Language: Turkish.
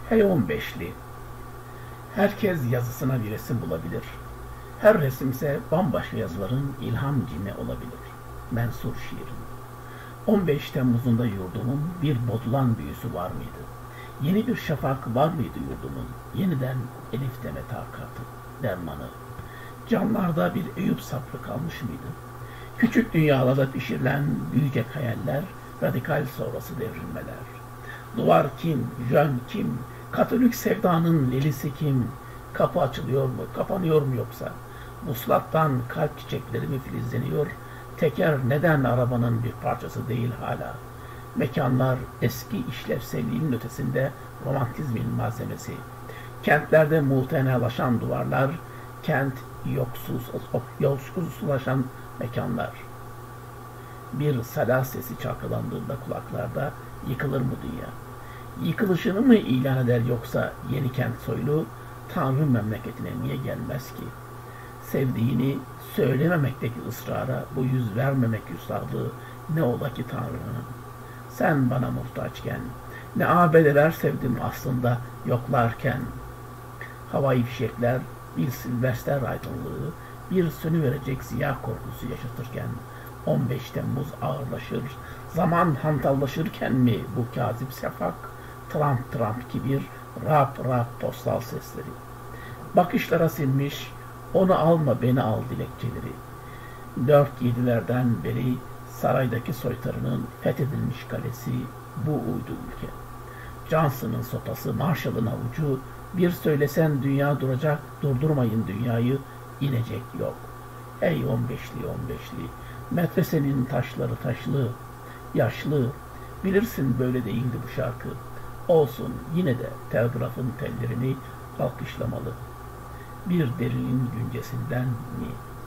Hey 15'li, herkes yazısına bir resim bulabilir. Her resimse bambaşka yazıların ilham cimi olabilir. Mensur şiirin. 15 Temmuz'unda yurdumun bir bozulan büyüsü var mıydı? Yeni bir şafak var mıydı yurdumun? Yeniden elif deme takatı, dermanı. Camlarda bir Eyüp sabrı kalmış mıydı? Küçük dünyalarda pişirilen büyüyecek hayaller, radikal sonrası devrilmeler. Duvar kim, jön kim, Katolik sevdanın lelisi kim? Kapı açılıyor mu, kapanıyor mu yoksa? Vuslattan kalp çiçekleri mi filizleniyor? Teker neden arabanın bir parçası değil hala? Mekanlar eski işlevselliğinin ötesinde romantizmin malzemesi. Kentlerde muhtenalaşan duvarlar, kent yolsuzlaşan mekanlar. Bir salah sesi çalkalandığında kulaklarda yıkılır mı dünya? Yıkılışını mı ilan eder yoksa yeni kent soylu Tanrı memleketine niye gelmez ki? Sevdiğini söylememekteki ısrara bu yüz vermemek üstadı ne ola ki Tanrı'nın? Sen bana muhtaçken ne abedeler sevdim aslında yoklarken. Havai fişekler bir silvester aydınlığı, bir sönüverecek ziya korkusu yaşatırken 15 Temmuz ağırlaşır, zaman hantallaşırken mi bu kazip şafak, Trump Trump kibir, rap rap postal sesleri. Bakışlara sinmiş, onu alma beni al dilekçeleri. 4-7'lerden beri saraydaki soytarının fethedilmiş kalesi bu uydu ülke. Johnson'ın sopası, Marshall'ın avucu, bir söylesen dünya duracak, durdurmayın dünyayı, inecek yok. Ey 15'li, medresenin taşları taşlı, yaşlı, bilirsin böyle değildi bu şarkı. Olsun yine de telgrafın tellerini alkışlamalı. Bir derinin güncesinden mi?